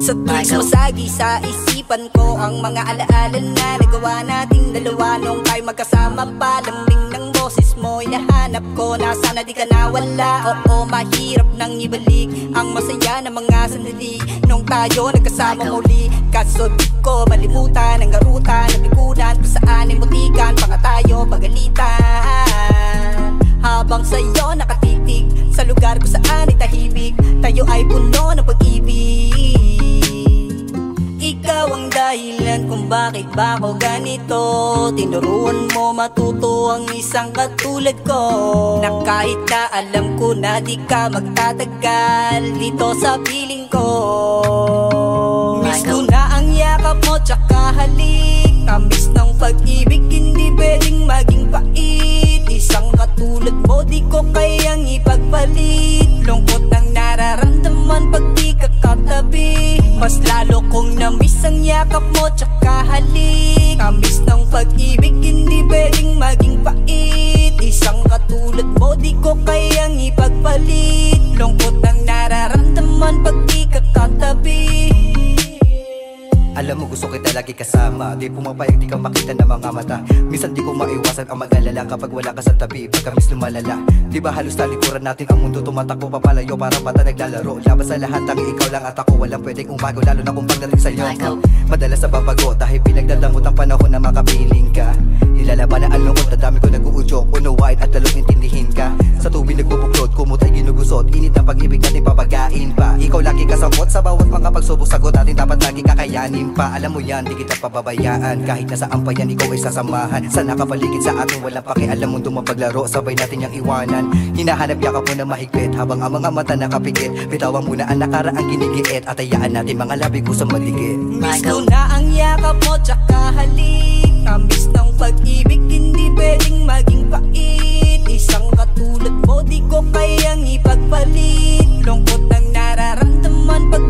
Sa tuwing sumasagi sa isipan ko ang mga alaala na nagawa nating dalawa nung tayo magkasama pa. Lambing ng boses mo hinahanap ko, na sana di ka nawala. Oo, mahirap nang ibalik ang masaya na mga sandali nung tayo nagkasama muli. Kaso di ko malimutan ang garutan, nabigunan kung saan imutikan pa nga tayo pagalitan. Habang sa'yo nakatitig sa lugar kung saan ay tahimik, tayo ay puno ng pag-ibig. Ikaw ang dahilan kung bakit ba ako ganito. Tinuruan mo matuto ang isang katulad ko, na kahit na alam ko na di ka magtatagal dito sa piling ko. Miss ko na ang yakap mo tsaka halik, tamis ng pag-ibig hindi pwedeng maging pait. Isang katulad mo di ko kayang ipagpalit. Lungkot ng nararamdaman pag di ka katabi, mas lalo kong na-miss ang yakap mo tsaka halik. Tamis ng pag-ibig hindi pwedeng maging pait. Isang katulad mo di ko kayang ipagpalit. Lungkot ng nararamdaman pag di ka katabi. Alam mo gusto kita lagi kasama, di pumapayag di ka makita ng mga mata. Minsan di ko maiwasan ang mag-alala kapag wala ka sa tabi, pagkamis lumalala. Di ba halos talikuran natin ang mundo, tumatakbo papalayo para bata naglalaro. Labas sa lahat ang ikaw lang at ako, walang pwedeng umago lalo na kung pagdating sa'yo. Madalas sa babago dahil pinagdadamot ang panahon na makapiling ka. Nilalaban na ang lungkot, na dami ko nag-uudyok, unawain at lalong intindihin ka. Sa tuwing nagbubuklod, kumot ay ginugusot, init ang pag-ibig natin papagain pa. Ikaw lagi kasangkot sa bawat mga pagsubok, sagot natin dapat lagi kakayanin pa. Alam mo yan, di kita pababayaan, kahit nasa ampayan ikaw ay sasamahan. Sa nakapaligid sa atin walang pakialam, mundo mapaglaro, sabay natin yung iwanan. Hinahanap yakap mo na mahigpit habang ang mga mata nakapikit. Bitawan muna ang nakaraang ginigiit at hayaan natin mga labi ko sa maligid. Miss ko na ang yakap mo tsaka halik, tamis ng pag-ibig hindi pwedeng maging pait. Isang katulad mo di ko kayang ipagpalit. Lungkot ng nararamdaman pag